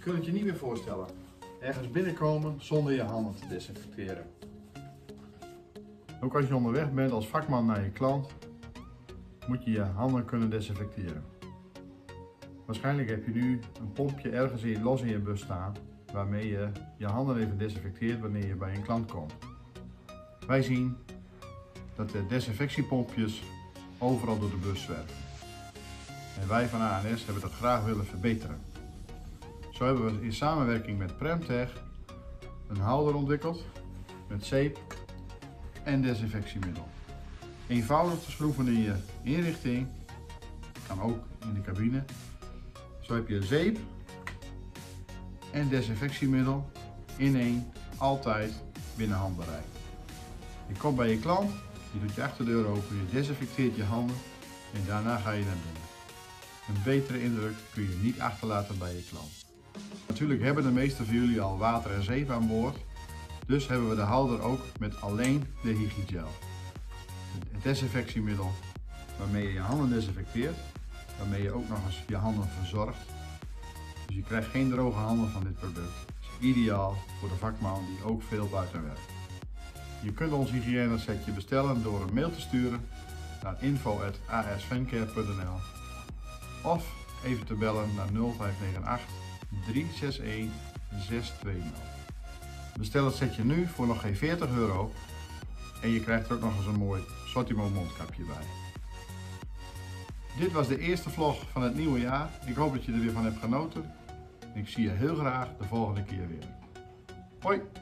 kunt het je niet meer voorstellen. Ergens binnenkomen zonder je handen te desinfecteren. Ook als je onderweg bent als vakman naar je klant, moet je je handen kunnen desinfecteren. Waarschijnlijk heb je nu een pompje ergens los in je bus staan, waarmee je je handen even desinfecteert wanneer je bij een klant komt. Wij zien dat de desinfectiepompjes overal door de bus zwerven. En wij van ANS hebben dat graag willen verbeteren. Zo hebben we in samenwerking met Premtech een houder ontwikkeld met zeep en desinfectiemiddel. Eenvoudig te schroeven in je inrichting, kan ook in de cabine. Zo heb je zeep en desinfectiemiddel in één, altijd binnen handbereik. Je komt bij je klant, je doet je achterdeur open, je desinfecteert je handen en daarna ga je naar binnen. Een betere indruk kun je niet achterlaten bij je klant. Natuurlijk hebben de meesten van jullie al water en zeep aan boord, dus hebben we de houder ook met alleen de hygigel. Het desinfectiemiddel waarmee je je handen desinfecteert, waarmee je ook nog eens je handen verzorgt. Dus je krijgt geen droge handen van dit product. Het is ideaal voor de vakman die ook veel buiten werkt. Je kunt ons hygiënesetje bestellen door een mail te sturen naar info@asfancare.nl of even te bellen naar 0598 361 620. Bestel het setje nu voor nog geen €40 en je krijgt er ook nog eens een mooi Sortimo mondkapje bij. Dit was de eerste vlog van het nieuwe jaar. Ik hoop dat je er weer van hebt genoten. Ik zie je heel graag de volgende keer weer. Hoi!